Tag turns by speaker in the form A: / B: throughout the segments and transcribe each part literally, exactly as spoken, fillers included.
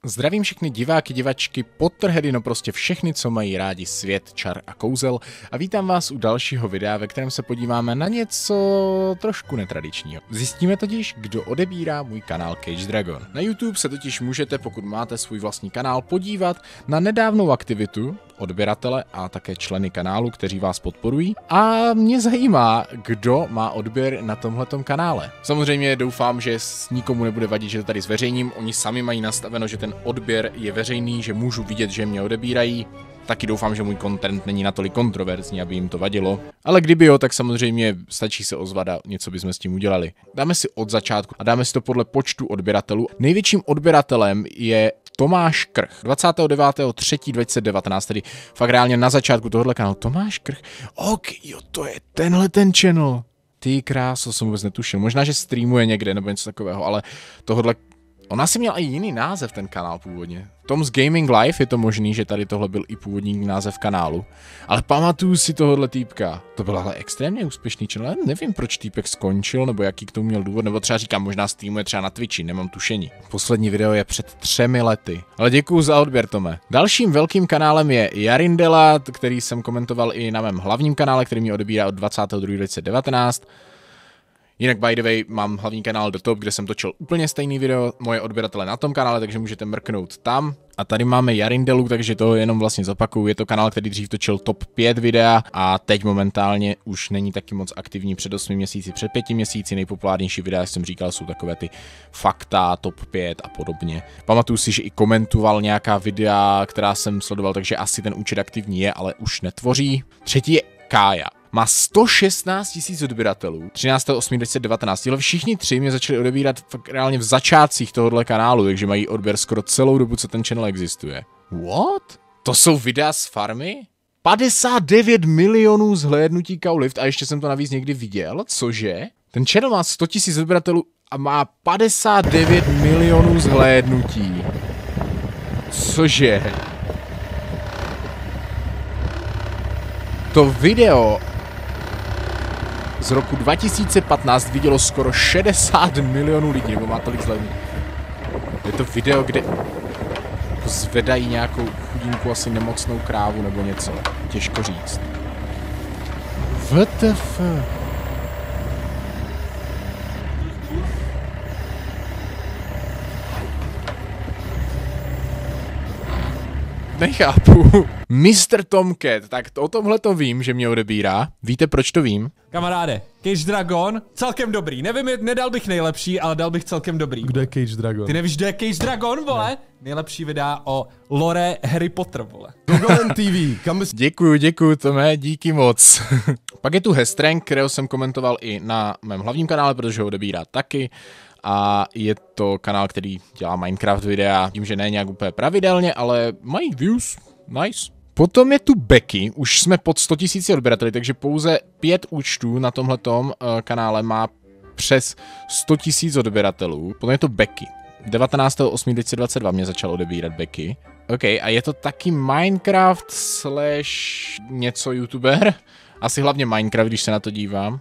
A: Zdravím všechny diváky, divačky, Potterheady, no prostě všechny, co mají rádi svět, čar a kouzel a vítám vás u dalšího videa, ve kterém se podíváme na něco trošku netradičního. Zjistíme totiž, kdo odebírá můj kanál Cage Dragon. Na YouTube se totiž můžete, pokud máte svůj vlastní kanál, podívat na nedávnou aktivitu odběratele a také členy kanálu, kteří vás podporují. A mě zajímá, kdo má odběr na tomhletom kanále. Samozřejmě doufám, že s nikomu nebude vadit, že to tady zveřejním. Oni sami mají nastaveno, že ten odběr je veřejný, že můžu vidět, že mě odebírají. Taky doufám, že můj content není natolik kontroverzní, aby jim to vadilo. Ale kdyby jo, tak samozřejmě stačí se ozvat a něco bychom s tím udělali. Dáme si od začátku a dáme si to podle počtu odběratelů. Největším odběratelem je Tomáš Krch. dvacátého devátého třetího dva tisíce devatenáct, tedy fakt reálně na začátku tohohle kanálu. Tomáš Krch? Ok, jo, to je tenhle ten channel. Ty kráso, jsem vůbec netušil. Možná, že streamuje někde nebo něco takového, ale tohle. On asi měl i jiný název ten kanál původně. Tom's Gaming Life, je to možný, že tady tohle byl i původní název kanálu. Ale pamatuju si tohohle týpka. To byl ale extrémně úspěšný channel. Nevím, proč týpek skončil, nebo jaký k tomu měl důvod, nebo třeba říkám, možná streamuje třeba na Twitchi, nemám tušení. Poslední video je před třemi lety. Ale děkuju za odběr, Tome. Dalším velkým kanálem je Jarindela, který jsem komentoval i na mém hlavním kanále, který mě odebírá od dvacátého druhého dva tisíce devatenáct. Jinak by the way, mám hlavní kanál The Top, kde jsem točil úplně stejný video, moje odběratele na tom kanále, takže můžete mrknout tam. A tady máme Jarindelu, takže to jenom vlastně zopakuju. Je to kanál, který dřív točil top pět videa a teď momentálně už není taky moc aktivní před osmi měsíci, před pěti měsíci. Nejpopulárnější videa, jak jsem říkal, jsou takové ty fakta, top pět a podobně. Pamatuju si, že i komentoval nějaká videa, která jsem sledoval, takže asi ten účet aktivní je, ale už netvoří. Třetí je Kája. Má sto šestnáct tisíc odběratelů, třináctého osmého dva tisíce devatenáct, ale všichni tři mě začali odebírat fakt reálně v začátcích tohohle kanálu, takže mají odběr skoro celou dobu, co ten channel existuje. What? To jsou videa z farmy? padesát devět milionů zhlédnutí Cowlift a ještě jsem to navíc někdy viděl, cože? Ten channel má sto tisíc odběratelů a má padesát devět milionů zhlédnutí. Cože? To video z roku dva tisíce patnáct vidělo skoro šedesát milionů lidí, nebo má tolik zhlédnutí. Je to video, kde zvedají nějakou chudinku, asi nemocnou krávu nebo něco. Těžko říct. W T F? Nechápu. mister Tomcat, tak to, o tomhle to vím, že mě odebírá. Víte, proč to vím?
B: Kamaráde, Cage Dragon, celkem dobrý. Nevím, nedal bych nejlepší, ale dal bych celkem dobrý.
C: Kdo je Cage Dragon?
B: Ty nevíš, kdo je Cage Dragon, vole? Ne. Nejlepší videa o lore Harry Potter, vole.
C: Googlen T V, kam bys...
A: Děkuju, děkuju, Tome, díky moc. Pak je tu Hestrank, kterého jsem komentoval i na mém hlavním kanále, protože ho odebírá taky. A je to kanál, který dělá Minecraft videa, tím, že ne nějak úplně pravidelně, ale mají views, nice. Potom je tu Becky, už jsme pod sto tisíc odběrateli, takže pouze pět účtů na tomhletom uh, kanále má přes sto tisíc odběratelů. Potom je to Becky. devatenáctého osmého dva tisíce dvacet dva mě začal odebírat Becky. OK, a je to taky Minecraft slash něco youtuber. Asi hlavně Minecraft, když se na to dívám.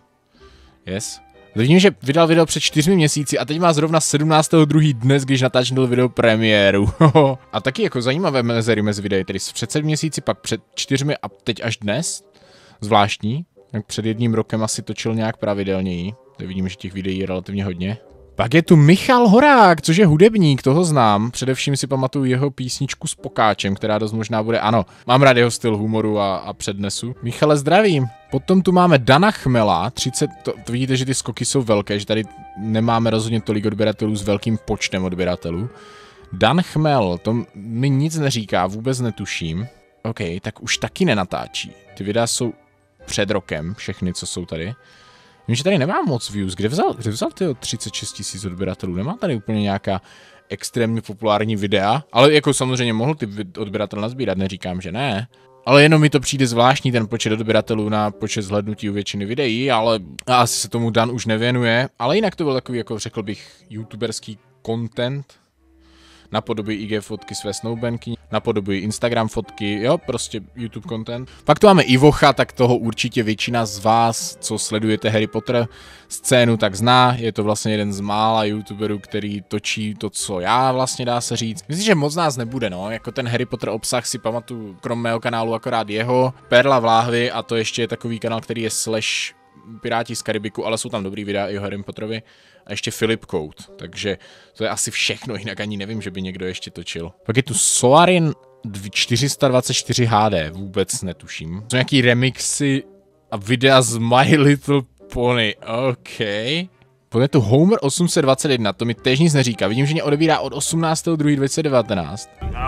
A: Yes. Vidím, že vydal video před čtyřmi měsíci a teď má zrovna sedmnáctého druhého dnes, když natáčel video premiéru. A taky jako zajímavé mezery mezi videi, tedy před sedmi měsíci, pak před čtyřmi a teď až dnes. Zvláštní. Jak před jedním rokem asi točil nějak pravidelněji. Teď vidím, že těch videí je relativně hodně. Pak je tu Michal Horák, což je hudebník, toho znám. Především si pamatuju jeho písničku s Pokáčem, která dost možná bude, ano, mám rád jeho styl humoru a, a přednesu. Michale, zdravím. Potom tu máme Dana Chmela, třicet, to, to vidíte, že ty skoky jsou velké, že tady nemáme rozhodně tolik odběratelů s velkým počtem odběratelů. Dan Chmel, to mi nic neříká, vůbec netuším. OK, tak už taky nenatáčí. Ty videa jsou před rokem, všechny, co jsou tady. Vím, že tady nemám moc views. Kde vzal, kde vzal tyho třicet šest tisíc odběratelů? Nemá tady úplně nějaká extrémně populární videa, ale jako samozřejmě mohl ty odběratel nazbírat, neříkám, že ne. Ale jenom mi to přijde zvláštní ten počet odběratelů na počet zhlédnutí u většiny videí, ale a asi se tomu Dan už nevěnuje. Ale jinak to byl takový, jako řekl bych, youtuberský content. napodobují I G fotky své snoubenky, napodobují Instagram fotky, jo, prostě YouTube content. Pak tu máme Ivocha, tak toho určitě většina z vás, co sledujete Harry Potter scénu, tak zná. Je to vlastně jeden z mála YouTuberů, který točí to, co já vlastně dá se říct. Myslím, že moc nás nebude, no, jako ten Harry Potter obsah si pamatuju, krom mého kanálu akorát jeho, Perla v láhvi a to ještě je takový kanál, který je slash Piráti z Karibiku, ale jsou tam dobrý videa i o Harry Potterovi. A ještě Philip Code, takže to je asi všechno, jinak ani nevím, že by někdo ještě točil. Pak je tu Soarin čtyři sta dvacet čtyři H D, vůbec netuším. Jsou nějaký remixy a videa z My Little Pony, OK. Potom je tu Homer osm set dvacet jedna, to mi též nic neříká, vidím, že mě odebírá od osmnáctého druhého dvacet devatenáct.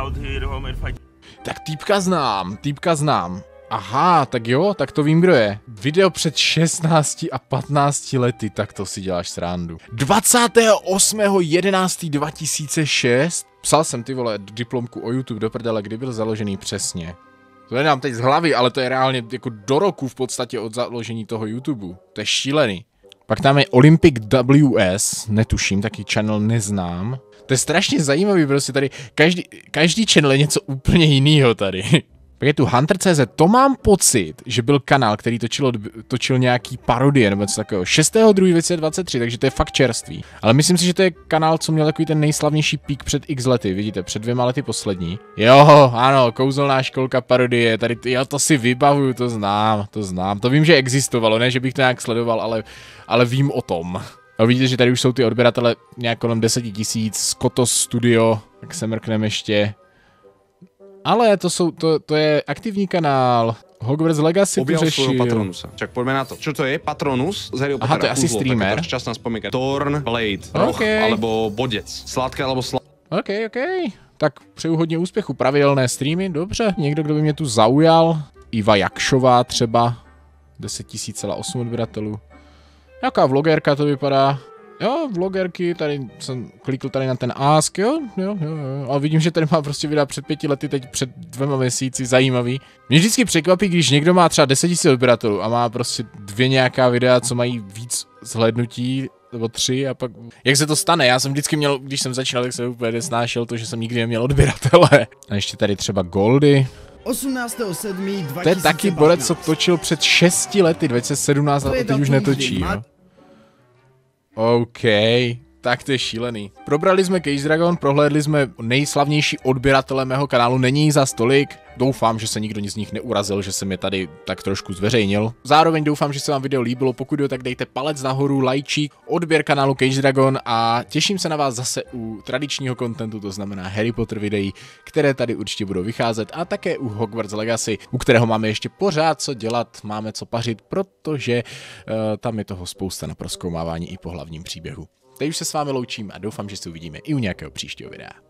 A: Tak týpka znám, týpka znám. Aha, tak jo, tak to vím, kdo je. Video před šestnácti a patnácti lety, tak to si děláš srandu. dvacátého osmého jedenáctého dva tisíce šest Psal jsem, ty vole, diplomku o YouTube do prdele, kdy byl založený přesně. To nedám teď z hlavy, ale to je reálně jako do roku v podstatě od založení toho YouTube. To je šílený. Pak tam je Olympic W S, netuším, taky channel neznám. To je strašně zajímavý, prostě tady každý, každý channel je něco úplně jiného tady. Pak je tu Hunter tečka cé zet, to mám pocit, že byl kanál, který točil, točil nějaký parodie nebo něco takového. šestého druhého dvacet dvacet tři, takže to je fakt čerstvý. Ale myslím si, že to je kanál, co měl takový ten nejslavnější pík před x lety, vidíte, před dvěma lety poslední. Jo, ano, kouzelná školka parodie, tady, jo, to si vybavuju, to znám, to znám. To vím, že existovalo, ne, že bych to nějak sledoval, ale, ale vím o tom. A vidíte, že tady už jsou ty odběratele nějak kolem deset tisíc, Skotos Studio, tak se mrkneme ještě. Ale to, jsou, to, to je aktivní kanál. Hogwarts Legacy tu řešil.
D: Patronusa. Čak poďme na to. Čo to je? Patronus z Harryho Pottera.
A: Aha, to je asi streamer.
D: Časná spomienka. Thorn Blade. Roh
A: okay.
D: alebo bodec. Sladké alebo sladké.
A: OK, OK. Tak přeju hodně úspěchu. Pravidelné streamy, dobře. Někdo, kdo by mě tu zaujal. Iva Jakšová třeba. deset tisíc celá osm odběratelů. Jaká vlogerka to vypadá? Jo, vlogerky, tady jsem klikl tady na ten Ask, jo, jo, jo, jo. A vidím, že tady má prostě videa před pěti lety, teď před dvěma měsíci, zajímavý. Mě vždycky překvapí, když někdo má třeba deset tisíc odběratelů a má prostě dvě nějaká videa, co mají víc zhlédnutí, nebo tři a pak... Jak se to stane? Já jsem vždycky měl, když jsem začínal, tak jsem úplně nesnášel to, že jsem nikdy neměl odběratele. A ještě tady třeba Goldy.
E: osmnáctého sedmého dva tisíce patnáct.
A: To je taky borec, co točil před šesti lety, dva tisíce sedmnáct, a teď už netočí, jo. OK, tak to je šílený. Probrali jsme Cage Dragon, prohlédli jsme nejslavnější odběratele mého kanálu, není jich za stolik. Doufám, že se nikdo z nich neurazil, že jsem je tady tak trošku zveřejnil. Zároveň doufám, že se vám video líbilo, pokud jo, tak dejte palec nahoru, lajčík, odběr kanálu Cage Dragon a těším se na vás zase u tradičního kontentu, to znamená Harry Potter videí, které tady určitě budou vycházet a také u Hogwarts Legacy, u kterého máme ještě pořád co dělat, máme co pařit, protože uh, tam je toho spousta na prozkoumávání i po hlavním příběhu. Teď už se s vámi loučím a doufám, že se uvidíme i u nějakého příštího videa.